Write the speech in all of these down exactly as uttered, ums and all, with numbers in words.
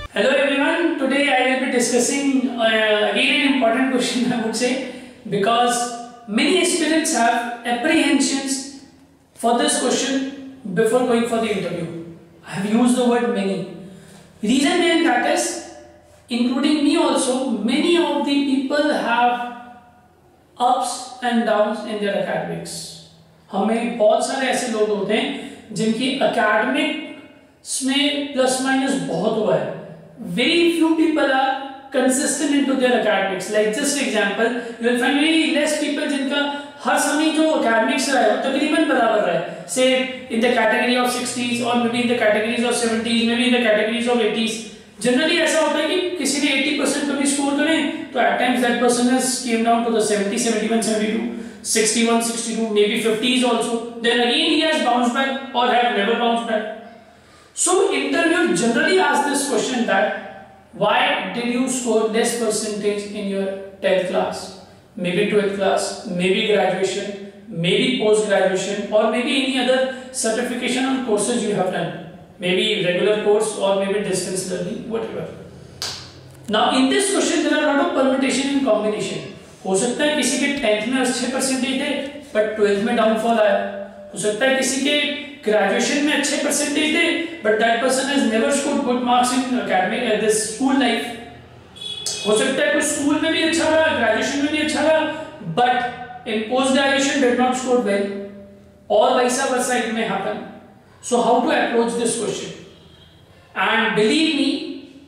Hello everyone, today I will be discussing uh, again an important question I would say, because many aspirants have apprehensions for this question before going for the interview. I have used the word many. Reason being that is, including me also, many of the people have ups and downs in their academics. हमें बहुत सारे ऐसे लोग होते हैं जिनकी academics में plus minus बहुत हुआ है. Very few people are consistent into their academics. Like just example, you will find very less people जिनका हर समय जो academics रहा है वो तकरीबन बराबर रहा है. Say in the category of sixties or maybe in the categories of seventies, maybe in the categories of eighties. Generally ऐसा होता है कि किसी ने eighty percent कभी score करें तो at times that person has came down to the seventy, seventy-one, seventy-two, sixty-one, sixty-two, maybe fifties also. Then again he has bounced back or have never bounced back. So interviewer generally ask this question that why did you score less percentage in your tenth class, maybe twelfth class, maybe graduation, maybe post graduation, or maybe any other certification or courses you have done, maybe regular course or maybe distance learning, whatever. Now in this question there are a lot of permutation and combination. हो सकता है किसी के tenth में अच्छे percentage थे but twelfth में downfall आया. हो सकता है किसी के graduation में अच्छे percentage थे but that person has never scored good marks in academic uh, this school life. हो सकता है कोई school में भी अच्छा रहा, graduation में भी अच्छा रहा but in post graduation did not score well, or vice versa it may happen. So how to approach this question? And believe me,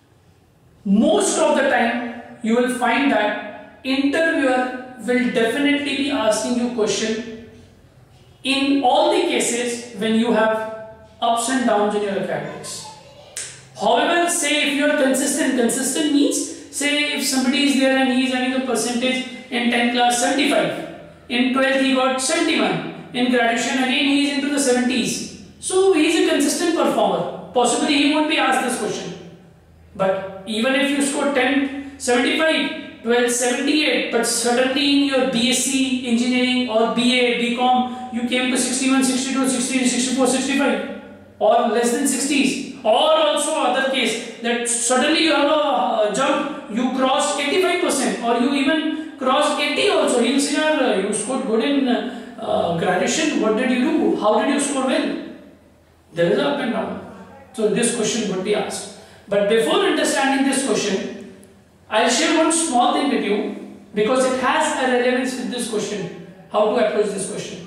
most of the time you will find that interviewer will definitely be asking you question in all the cases when you have ups and downs in your academics. However, say if you are consistent, consistent means say if somebody is there and he is having a percentage in tenth class seventy-five, in twelfth he got seventy-one, in graduation again he is into the seventies. So he is a consistent performer. Possibly he won't be asked this question. But even if you score ten seventy-five, twelve seventy-eight, but suddenly in your B S c engineering or B A, B Com you came to sixty-one, sixty-two, sixty-three, sixty-four, sixty-five or less than sixties, or also other case that suddenly you have a uh, jump, you cross eighty-five percent or you even cross eighty also. You say uh, you scored good in uh, graduation, what did you do? How did you score well? There is up and down. So this question would be asked. But before understanding this question, I'll share one small thing with you because it has a relevance with this question. How to approach this question?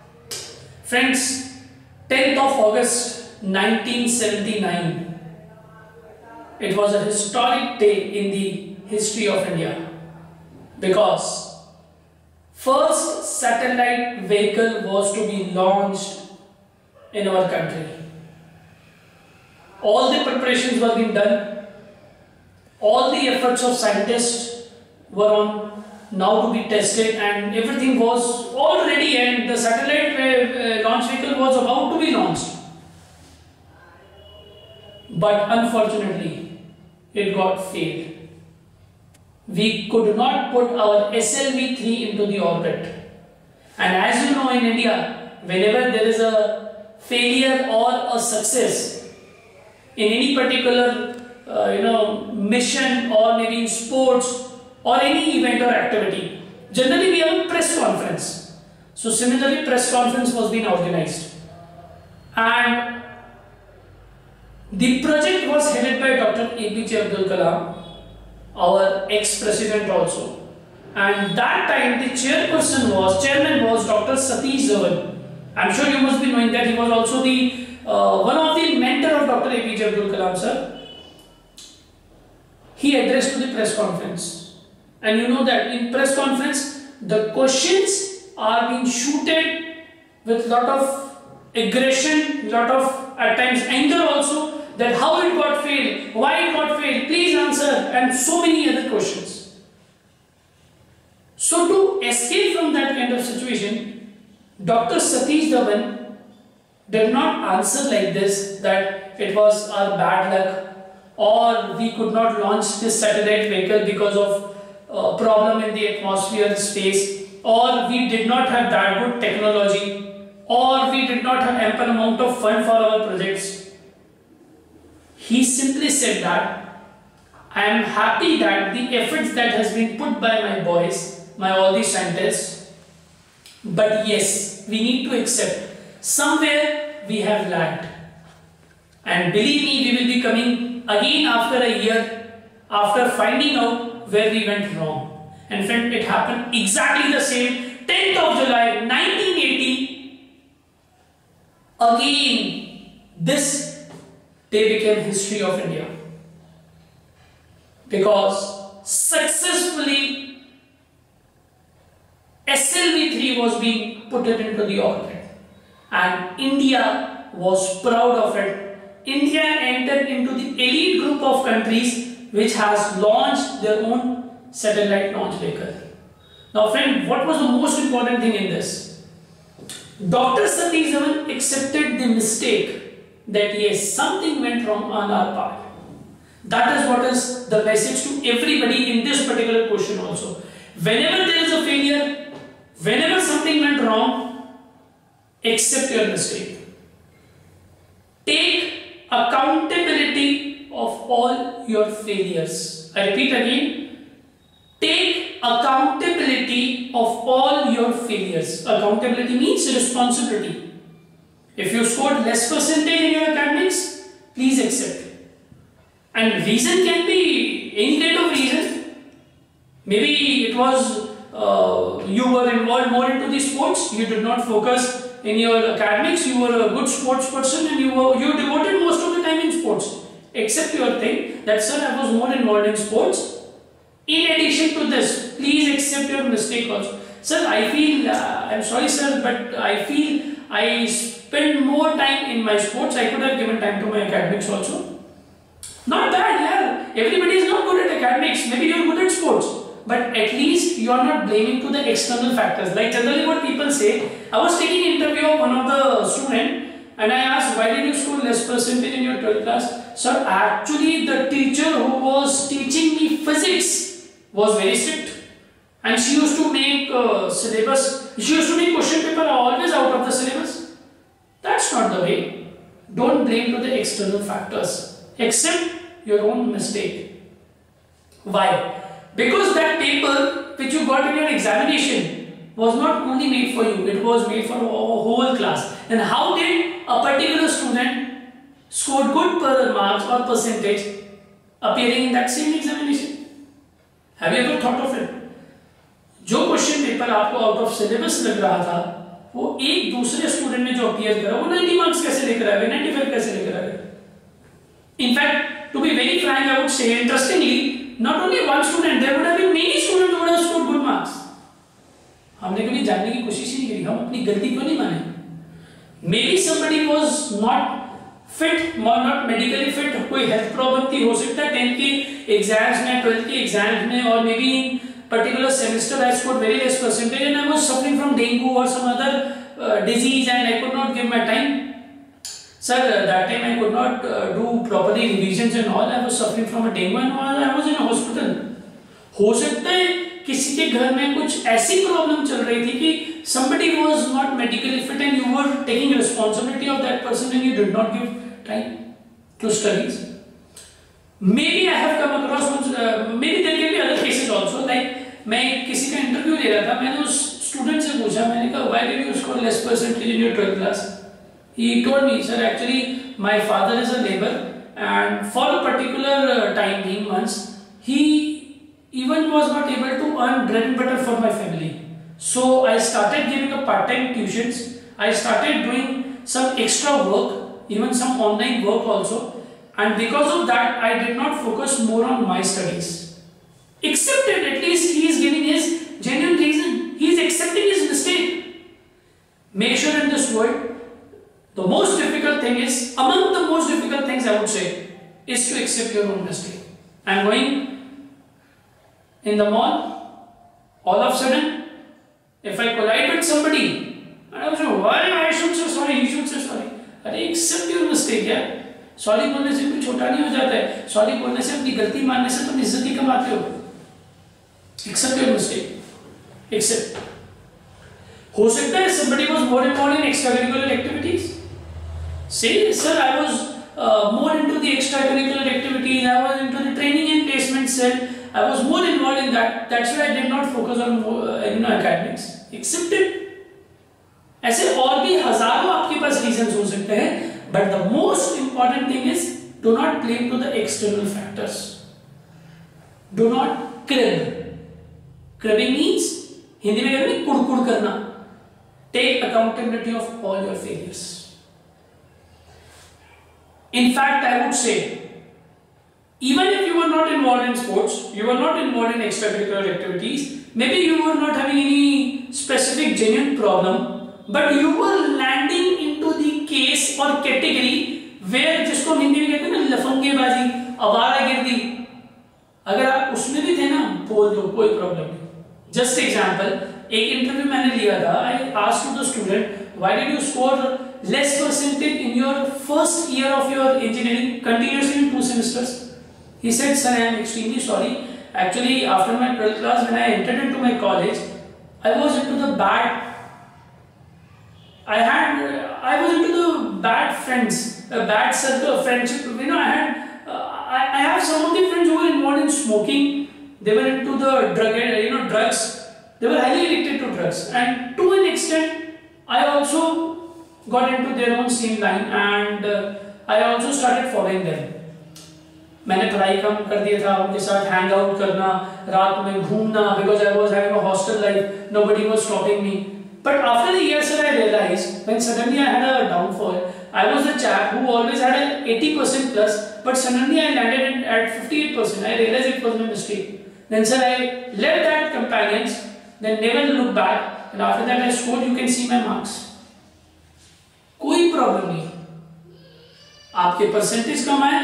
Friends, tenth of August nineteen seventy-nine. It was a historic day in the history of India because first satellite vehicle was to be launched in our country. All the preparations were being done. All the efforts of scientists were on now to be tested and everything was all ready and the satellite uh, launch vehicle was about to be launched. But unfortunately, it got failed. We could not put our S L V three into the orbit. And as you know, in India, whenever there is a failure or a success in any particular Uh, you know, mission or maybe in sports or any event or activity, generally we have a press conference. So similarly, press conference was being organized, and the project was headed by Doctor A P J Abdul Kalam, our ex-president also, and that time the chairperson was, chairman was Doctor Satish Dhawan. I'm sure you must be knowing that he was also the uh, one of the mentor of Doctor A P J Abdul Kalam sir. He addressed to the press conference, and you know that in press conference the questions are being shooted with lot of aggression, lot of at times anger also, that how it got failed, why it got failed, please answer, and so many other questions. So to escape from that kind of situation, Doctor Satish Dhawan did not answer like this that it was our bad luck, or we could not launch this satellite vehicle because of uh, problem in the atmosphere space, or we did not have that good technology, or we did not have ample amount of fund for our projects. he simply said that I am happy that the efforts that has been put by my boys, my all these scientists, but yes, we need to accept somewhere we have lagged. And believe me, we will be coming again after a year after finding out where we went wrong. And friend, it happened exactly the same. tenth of July nineteen eighty. Again, this day became history of India. Because successfully S L V three was being put into the orbit. And India was proud of it. India entered into the elite group of countries which has launched their own satellite launch vehicle. Now friend, what was the most important thing in this? Doctor Satish Dhawan accepted the mistake that yes, something went wrong on our part. That is what is the message to everybody in this particular question also. Whenever there is a failure, whenever something went wrong, accept your mistake. Take accountability of all your failures. I repeat again. Take accountability of all your failures. Accountability means responsibility. If you scored less percentage in your academics, please accept it. And reason can be any kind of reason. Maybe it was uh, you were involved more into the sports, you did not focus in your academics, you were a good sports person and you were you devoted most of the time in sports. Accept your thing that sir, I was more involved in sports. In addition to this, please accept your mistake also. Sir, I feel, uh, I'm sorry sir, but I feel I spend more time in my sports. I could have given time to my academics also. Not bad, yeah. Everybody is not good at academics. Maybe you are good at sports. But at least you are not blaming to the external factors. Like generally what people say, I was taking an interview of one of the student and I asked, why did you score less percentage in your twelfth class? Sir, actually the teacher who was teaching me physics was very strict. And she used to make uh, syllabus, she used to make question paper always out of the syllabus. That's not the way. Don't blame to the external factors. Accept your own mistake. Why? Because that paper which you got in your examination was not only made for you, it was made for a whole class. And how did a particular student score good per marks or percentage appearing in that same examination? Have you ever thought of it? जो question paper आपको out of syllabus लग रहा था, वो एक दूसरे student ने जो अपीयर करा वो नाइंटी मार्क्स कैसे लेकर आएगा, नाइंटी फाइव कैसे लेकर आएगा? In fact, to be very frank, I would say, interestingly, not only one student, there would have been many students who would have scored good marks. हमने कभी जानने की कोशिश ही नहीं करी, हम अपनी गलती क्यों नहीं माने? Maybe somebody was not fit, not medically fit, कोई health problem थी, हो सकता है tenth के exams में, twelfth के exams में, or maybe in particular semester I scored very less percentage and I was suffering from dengue or some other uh, disease and I could not give my time. Sir, that time I could not uh, do properly revisions and all. I was suffering from a dengue and all. I was in a hospital. हो सकता है किसी के घर में कुछ ऐसी problem चल रही थी कि somebody was not medically fit and you were taking responsibility of that person and you did not give time to studies. Maybe I have come across uh, maybe there can be other cases also. Like मैं किसी का interview दे रहा था, मैंने उस student से पूछा, मैंने कहा why did you score less percentage in your twelfth class? He told me, sir, actually my father is a laborer and for a particular uh, time being months, he even was not able to earn bread and butter for my family. So I started giving a part-time tuitions. I started doing some extra work, even some online work also. And because of that, I did not focus more on my studies. Accepted, at least he is giving his genuine reason. He is accepting his mistake. Make sure in this world, the most difficult thing is, among the most difficult things I would say, is to accept your own mistake. I am going in the mall, all of a sudden, if I collide with somebody, and I would say, why I should say sorry, he should say sorry. अरे accept your mistake यार. Sorry बोलने से कुछ छोटा नहीं हो जाता है. Sorry बोलने से अपनी गलती मानने से तुम इज्जत ही कमाते हो. Accept your mistake. Accept. हो सकता है somebody was more involved in extracurricular activities. Say, sir, I was uh, more into the extracurricular activities. I was into the training and placement cell. I was more involved in that. That's why I did not focus on uh, you know academics. Accept it. ऐसे और भी हजारों आपके पास reasons हो सकते हैं, but the most important thing is do not blame to the external factors. Do not crib. Cribbing means Hindi में कहते हैं कुड़कुड़ करना. Take accountability of all your failures. In fact, I would say, even if you were not involved in sports, you were not involved in extracurricular activities, maybe you were not having any specific genuine problem, but you were landing into the case or category where जिसको हिंदी में कहते हैं ना लफंगेबाजी, आवारागर्दी, अगर आप उसमें भी थे ना बोल दो, कोई प्रॉब्लम नहीं. Just example, एक इंटरव्यू मैंने लिया था. I asked to the student, why did you score less percentage in your first year of your engineering continuously in two semesters? He said, sir, I am extremely sorry. Actually, after my twelfth class, when I entered into my college, I was into the bad. I had, uh, I was into the bad friends, a bad circle of friendship. You know, I had, uh, I, I have some of the friends who were involved in smoking. They were into the drug, you know, drugs. They were highly addicted to drugs, and to an extent, I also got into their own same line, and uh, I also started following them. मैंने पढ़ाई कम कर दिया था, उनके साथ hang out करना, रात में घूमना, because I was having a hostel life, nobody was stopping me. But after the years, sir, I realized when suddenly I had a downfall. I was the chap who always had an eighty percent plus, but suddenly I landed at fifty-eight percent. I realized it was my mistake. Then, sir, I left that companions, then never looked back, and after that I scored. You can see my marks. कोई problem नहीं. आपके percentage कम आए.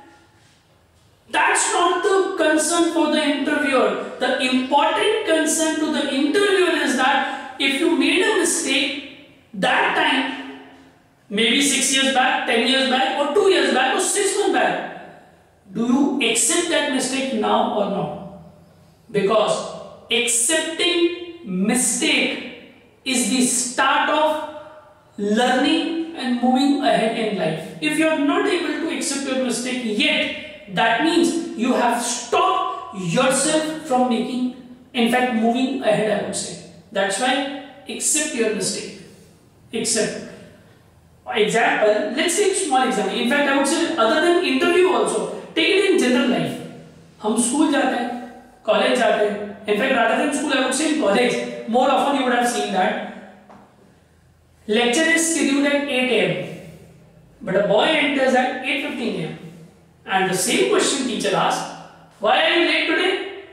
That's not the concern for the interviewer. The important concern to the interviewer is that if you made a mistake that time, maybe six years back, ten years back, or two years back, or six months back, do you accept that mistake now or not? Because accepting mistake is the start of learning and moving ahead in life. If you are not able to accept your mistake yet, that means you have stopped yourself from making, in fact, moving ahead, I would say. That's why accept your mistake. Accept. Example, let's take small example. In fact, I would say other than interview also, take it in general life. हम school जाते हैं, college जाते हैं. In fact, rather than school, I would say in college. More often you would have seen that lecture is scheduled at eight A M but a boy enters at eight fifteen A M and the same question teacher asks, "Why are you late today?"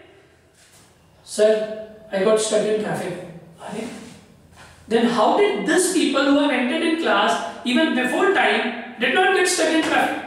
"Sir, I got stuck in traffic." Then how did these people who have entered in class even before time did not get stuck in traffic?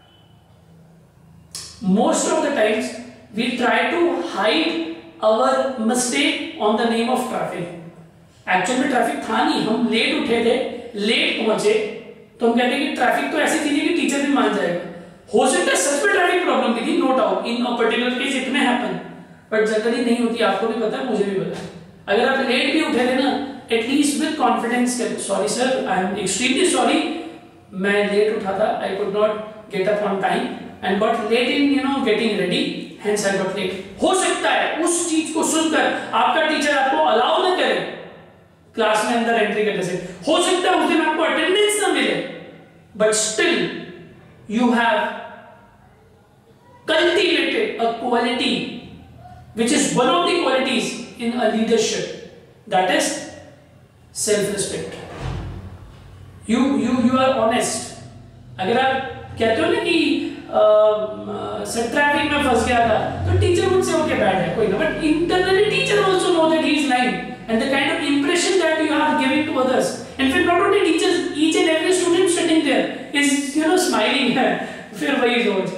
Most of the times we try to hide our mistake on the name of traffic. Actually में traffic था नहीं, हम late उठे थे, late पहुंचे, तो हम कहते हैं कि ट्रैफिक तो ऐसी चीज है कि टीचर भी मान जाएगा. हो सकता है सच में ट्रैफिक प्रॉब्लम की थी, no doubt. In a particular case it में हैपन, बट जनरली नहीं होती. आपको भी पता है, मुझे भी पता है. अगर आप लेट भी उठे थे ना, at least with confidence, sorry sir, I am extremely sorry, मैं लेट उठा था, I could not get up on time and got late in you know getting ready, hence I got late. हो सकता है उस चीज को सुनकर आपका टीचर आपको अलाउ ना करे क्लास में अंदर एंट्री करने से. हो सकता है उस दिन आपको अटेंडेंस ना मिले, but still you have cultivated a quality which is one of the qualities in a leadership, that is self respect. you you you are honest. अगर आप कहते हो ना कि सर ट्रैफिक में फंस गया था, तो टीचर मुझसे ओके बैड है कोई ना, but internally teacher also know that he is lying, and the kind of impression that you are giving to others. In fact, not only teachers, each and every student sitting there is you know smiling है, फिर वही रोज.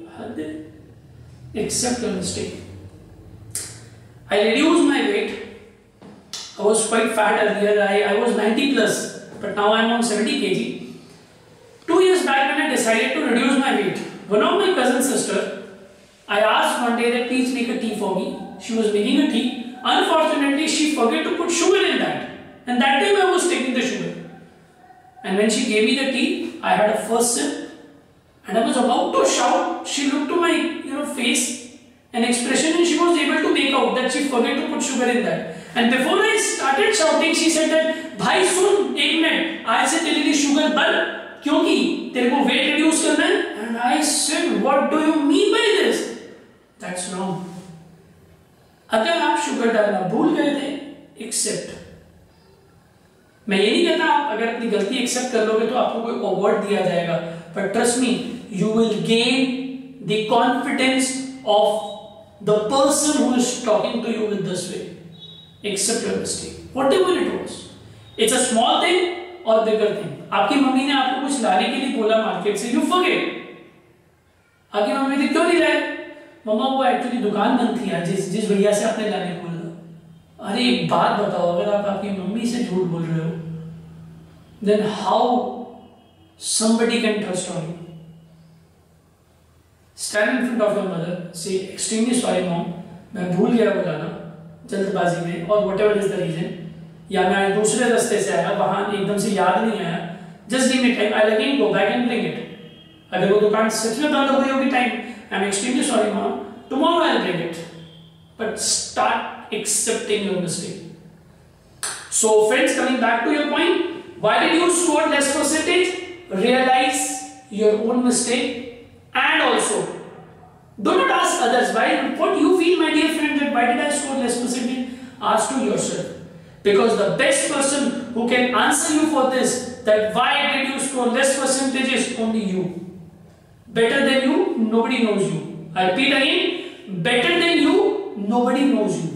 Accept your mistake. I reduced my weight. I was quite fat earlier. I, I was ninety plus, but now I am on seventy kilograms. Two years back when I decided to reduce my weight, one of my cousin sister, I asked one day that please make a tea for me. She was making a tea. Unfortunately, she forgot to put sugar in that. And that time I was taking the sugar. And when she gave me the tea, I had a first sip. And I was about to shout. She looked to my, you know, face and expression, and she was able to make out that she forgot to put sugar in that. And before I started shouting, she said that, भाई सुन एक minute, आज से तेरे लिए sugar बंद, क्योंकि तेरे को weight reduce करना है. And I said, what do you mean by this? That's wrong. अगर आप शुगर डालना भूल गए थे, accept. मैं ये नहीं कहता आप अगर अपनी गलती एक्सेप्ट कर लोगे तो आपको कोई अवार्ड दिया जाएगा, but trust me, you will gain the confidence of the person who is talking to you with this way. Accept your mistake, whatever it was. It's a small thing or bigger thing. आपकी mummy ने आपको कुछ लाने के लिए बोला market से, you forget. आपकी मम्मी ने क्यों नहीं लाए? मम्मा वो एक्चुअली दुकान बंद थी यार, जिस जिस भैया से आपने लाने बोला. अरे एक बात बताओ, अगर आप आपकी मम्मी से झूठ बोल रहे हो, then how somebody can trust on you? Stand in front of your mother, say extremely sorry mom, मैं भूल गया वो लाना जल्दबाजी में, और whatever is the reason, या मैं दूसरे रास्ते से आया, वहां एकदम से याद नहीं आया, just give me time, I'll again go back and bring it. अगर वो दुकान सच में बंद हो गई होगी time, I'm extremely sorry mom, tomorrow I'll bring it. But start accepting your mistake. So friends, coming back to your point, why did you score less percentage? Realize your own mistake, and also do not ask others why. What you feel, my dear friend, that why did I score less percentage? Ask to yourself, because the best person who can answer you for this, that why did you score less percentage, is only you. Better than you, nobody knows you. I repeat again, better than you, nobody knows you.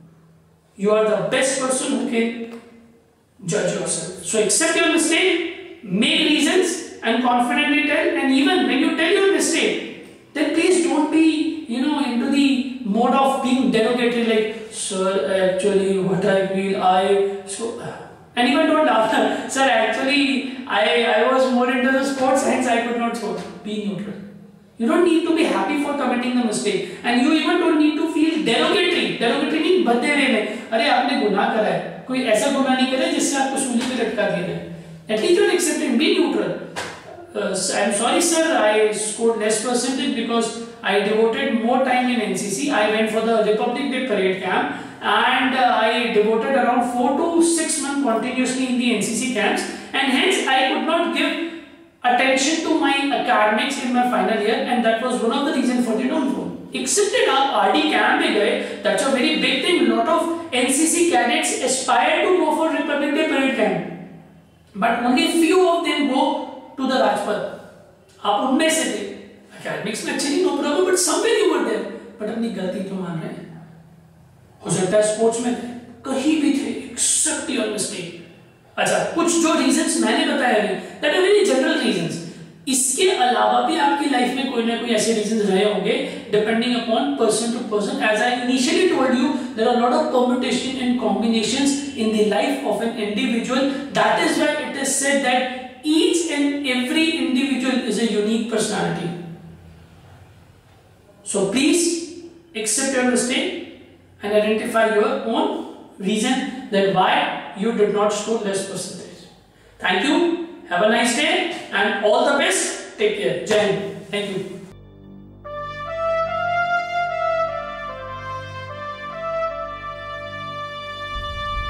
You are the best person who can judge yourself. So accept your mistake, make reasons, and confidently tell. And even when you tell your mistake, then please don't be, you know, into the mode of being derogatory, like, sir, actually, what I feel, I so, and even don't laugh. Sir, actually, I I was more into the sports, hence I could not score. Be neutral. You don't need to be happy for committing the mistake, and you even don't need to feel derogatory. Derogatory means बदले रहने. अरे आपने गुनाह करा है, कोई ऐसा गुनाह नहीं करा जिससे आपको सूली पे लटका दिया है. At least you are accepting. Be neutral. Uh, I'm sorry, sir. I scored less percentage because I devoted more time in N C C. I went for the Republic Day parade camp, and uh, I devoted around four to six months continuously in the N C C camps, and hence I could not give attention to my academics in my final year, and that was one of the reasons for the downfall. Accepted आप R D camp में गए, that's a very big thing. Lot of N C C cadets aspire to go for Republic Day parade camp, but only few of them go to the Rajpath. आप उनमें से थे. Academics में अच्छे नहीं, no problem, but somewhere you were there. But अपनी गलती क्यों मान रहे हैं? हो सकता है स्पोर्ट्स में थे, कहीं भी थे. Accept your mistake. अच्छा, कुछ जो रीजंस मैंने बताया हैं, that are very general reasons. इसके अलावा भी आपकी लाइफ में कोई ना कोई ऐसे रीजंस रहे होंगे, depending upon person to person. As I initially told you, there are a lot of permutation and combinations in the life of an individual. That is why it is said that each and every individual is a unique personality. So please accept your mistake and identify your own reason that why you did not score less percentage. Thank you. Have a nice day and all the best. Take care. Jai Hind. Thank you.